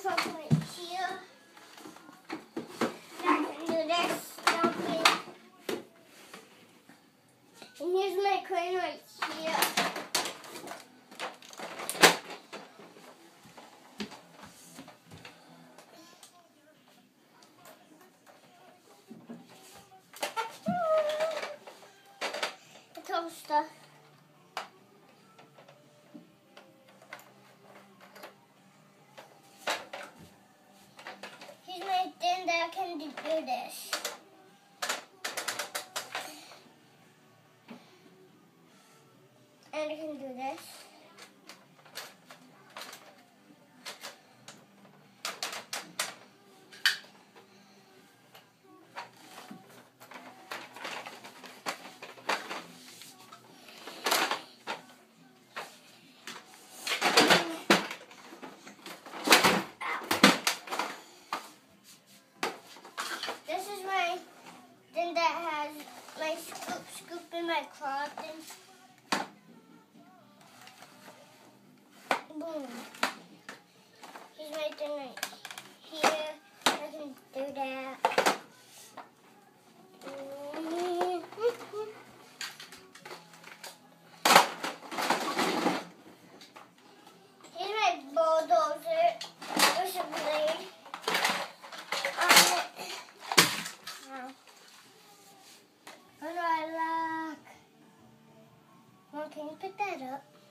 something here. I can do this jumping. And here's my crane right here. The toaster. Here's my thing that I can do this. And I can do this. This is my thing that has my scoop in my cloth and boom. Here's my thing right here. I can do that. Here's my bulldozer. There's a blade on it. How do I lock? Well, can you pick that up?